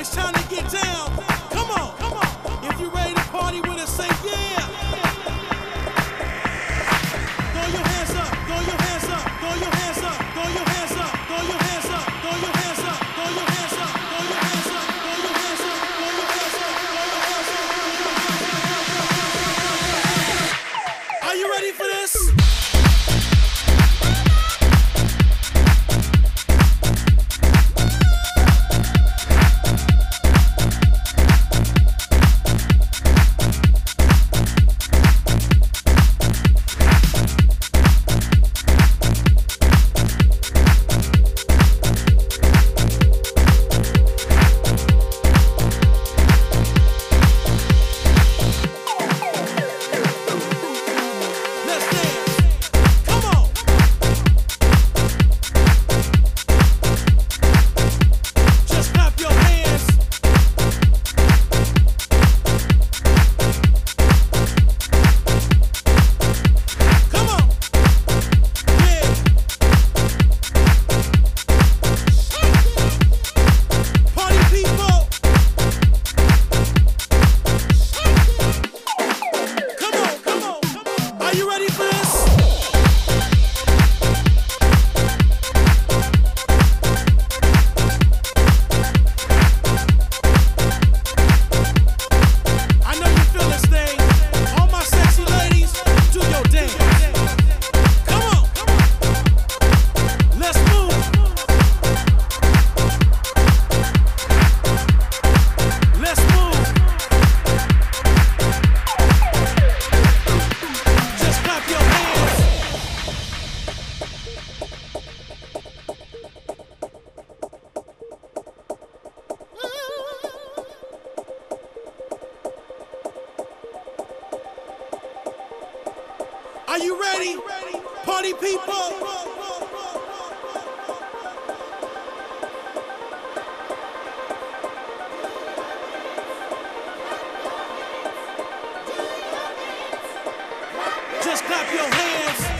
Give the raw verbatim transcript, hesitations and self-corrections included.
It's time to get down. Come on, come on. If you ready to party with us, say yeah. Throw your hands up, throw your hands up, throw your hands up, throw your hands up, throw your hands up, throw your hands up, throw your hands up, throw your hands up, throw your hands up, throw your hands up, throw your hands up. Are you ready for this? Are you ready? Party people! Just clap your hands.